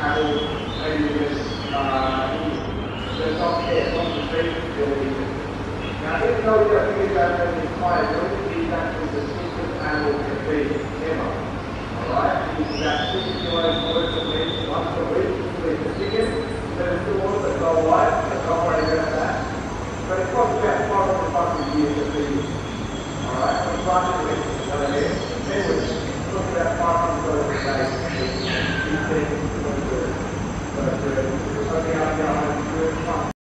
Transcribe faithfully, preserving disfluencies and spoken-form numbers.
animal, maybe just uh, there's not care, not the street, now, even though we don't think about them in fire, we don't think that is the simplest animal can be ever. Alright? It's about sixty kilos worth of meat once a week, with the chicken, but it's the ones that go away, that don't worry about that. But it costs about five hundred bucks a year to feed it. Alright? So it's like a week, you know what I mean? Then we're talking about five hundred dollars a day. fifteen, twenty, thirty. So it's only out there one hundred